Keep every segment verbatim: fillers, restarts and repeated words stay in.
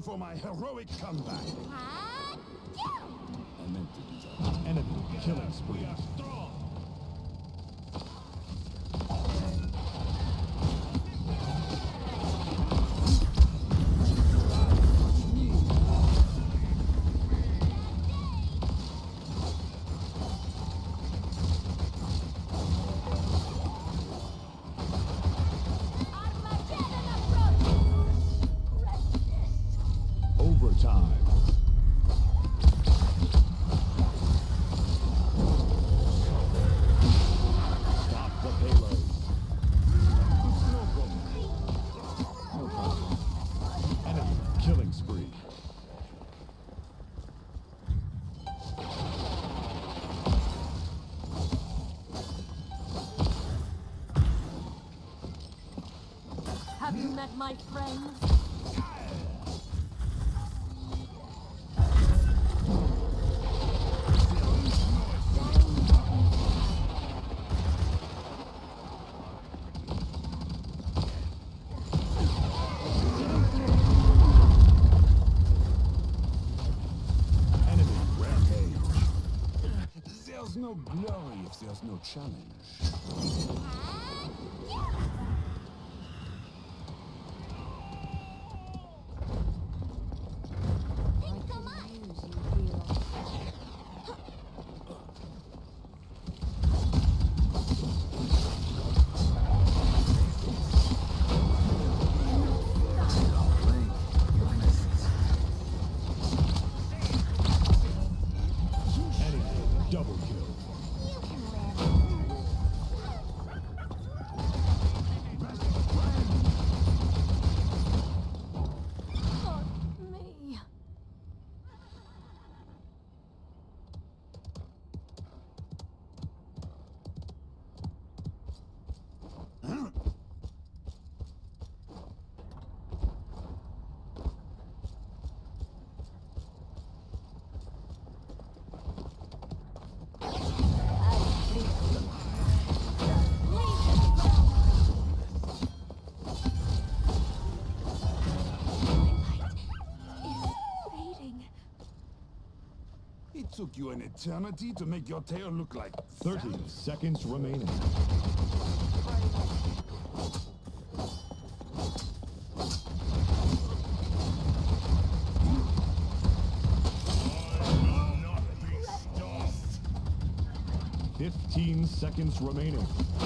for my heroic comeback. Ah, yeah. I meant to do that. Enemy killing spree. We are strong. Overtime. Stop the payload. No problem. No problem. Enemy killing spree. Have you met my friends? There's no glory if there's no challenge. Double kill. Me. It took you an eternity to make your tail look like thirty seconds remaining. Fifteen seconds remaining.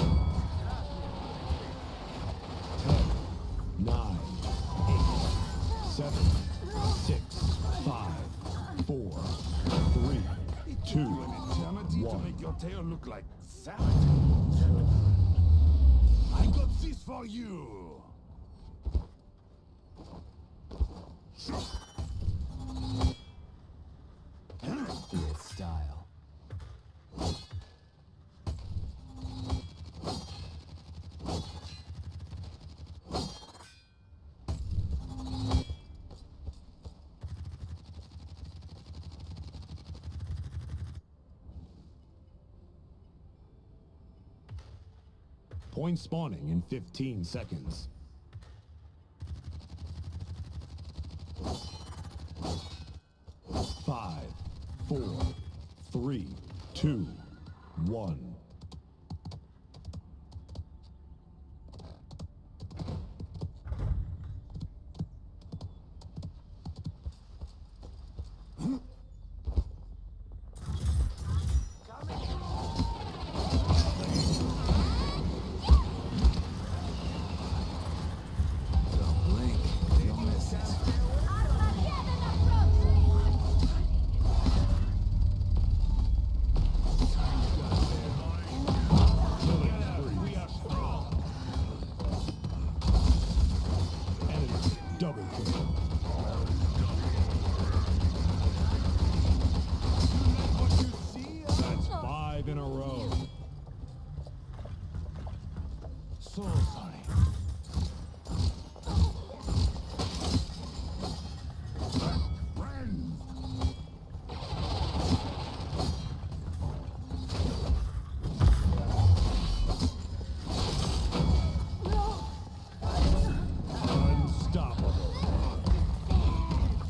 Ten, nine, eight, seven, six, five, four, three, two, an eternity one. to make your tail look like salad. I got this for you. With style. Point spawning in fifteen seconds. Five, four, three, two, one. Double kill. That's five in a row. So sorry. Friend. Unstoppable.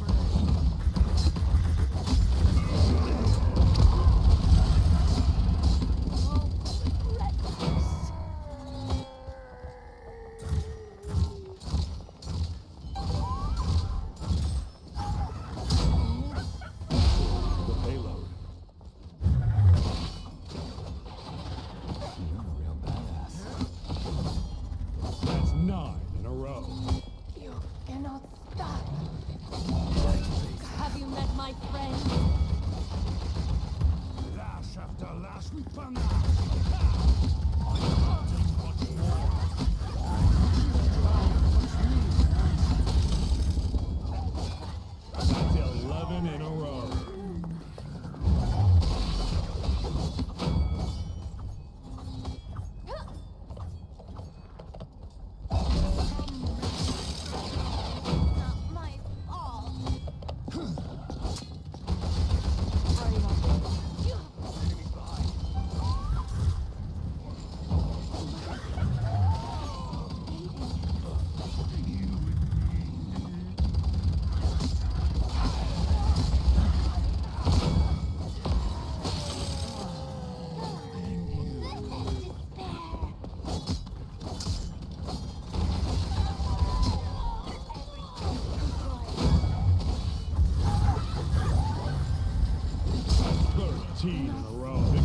That's eleven in a row. Not my fault. thirteen in a row.